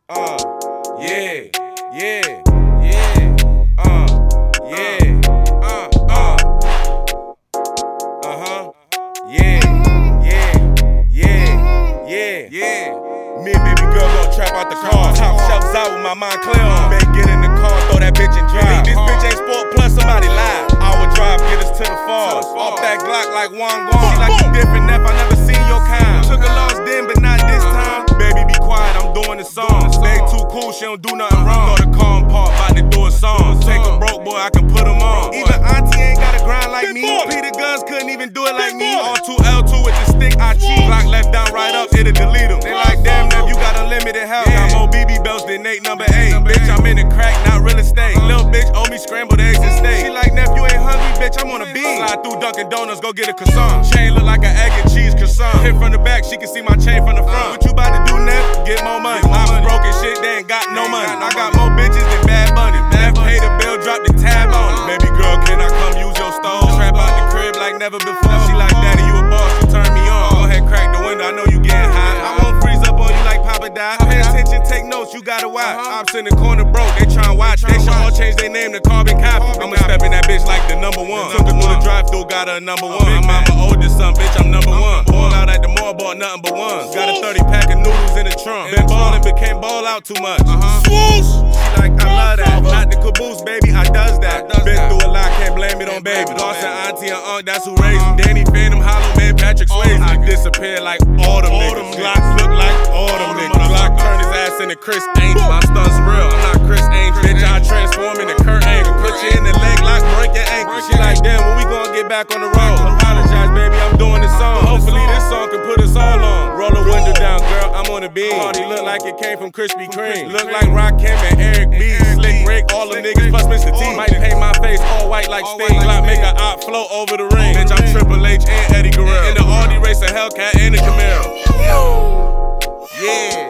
Yeah, yeah, yeah, yeah, yeah, yeah. Me and baby girl gon' trap out the car. Top shelves out with my mind clear on. Babe, get in the car, throw that bitch and drive. This bitch ain't sport plus, somebody lied. Our drive get us to the falls. Off that Glock like Wong Wong. She like you different, Neff, I never seen your kind. Took a loss then, but not this time. Baby, be quiet, I'm doing the song. Babe too cool, she don't do nothing wrong. Throw the calm part, bout to do a song. Take a broke boy, I can put him on. Even auntie ain't got a grind like me. Peter Guns couldn't even do it like me. R2L2 with the stick, I cheat. Glock left down, right up, it'll delete him. They like, damn, Neff, you got unlimited help. Got more BB belts than Nate number 8. Bitch, I'm in the crack, not real estate. Little bitch owe me scrambled eggs and steak. She like, Neff, you ain't hungry, bitch, I'm on a bean. Slide through Dunkin' Donuts, go get a croissant. Chain look like an egg and cheese croissant. Hit from the back, she can see my chain from the front. What you about to do, Neff? Get more money. I'm broke and shit, they ain't got no money. I got more bitches than Bad Bunny. Neff pay the bill, drop the tab on it. Baby girl, can I come use your stove? Trap out the crib like never before. She like, daddy, you a boss, you turn me on. Go ahead, crack the window, I know you getting hot. I won't freeze up on you like Papa Die. Pay attention, take notes, you gotta watch. Ops in the corner broke, they tryna watch. They should all change their name to Carbon Copy. I'ma step in that bitch like the number one. Took her through the drive-thru, got her a number one. My mama oldest son, bitch, I'm number one. Ball out at the mall, bought nothing but ones. Got a 30-pack of noodles in the trunk. Been ballin', but can't ball out too much. Swoosh! She like, I love that. Not the caboose, baby, I does that. Been through a lot, can't blame it on baby. Lost an auntie and uncle, that's who raised me. Danny Phantom, Hollow Man, Patrick Swayze. I disappear like all them niggas. Glocks look like all them niggas. Glock turned his ass into Chris Angel. My stunts real, I'm not Chris Angel. Bitch, I transform into Kurt Angle. Put you in the leg lock, break your ankle. She like, damn, when we gon' get back on the road? Apologize, baby, I'm doing this song. Hopefully this song can put us all on. Roll the window down, girl, I'm on the beam. Party look like it came from Krispy Kreme. Look like Rakim and Eric B. Slick Rick, all them niggas plus Mr. T. Might paint my face all white like Sting. Glock make a op float over the ring. Bitch, I'm Triple H and Eddie Guerrero. In the Audi race, a Hellcat and a Camaro. Yeah.